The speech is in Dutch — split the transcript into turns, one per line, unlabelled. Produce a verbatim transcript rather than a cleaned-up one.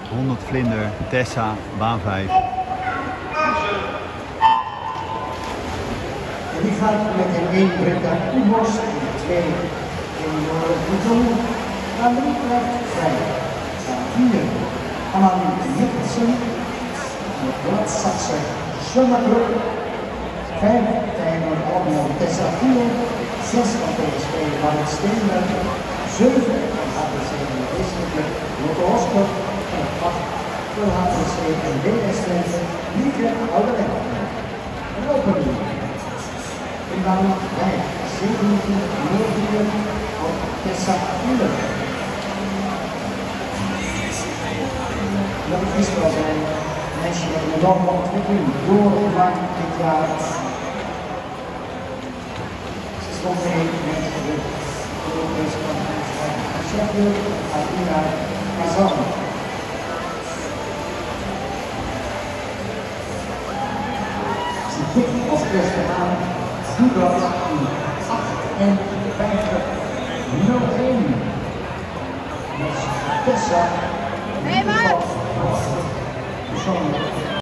honderd vlinder, Tessa, baan vijf.
Die gaat met een één Britta Kubos, twee Eleonore Bouton, aan drie krijgt vijf. Aan vier Amalie Nicholson, de Bladsaxer Schummerbrug, vijf Tijmen Almio Tessa vier, zes van P S V Marit Steenberg, zeven van H P C en Wezenlijke Lotte Osper en acht voor H P C en D S Twente Lieke Ouderweg. Een opening. In baan vijf, zevenentwintig nul vier op Tessa vier. Dat is wel zijn meisje met een enorme ontwikkeling doorgemaakt dit jaar. Ze stond mee met de Europese kampioenschap van Sheffield, Adina Kazan. Ze tikt oprusten aan, doet dat in achtenvijftig nul één. Met Tessa.
Nee, maar!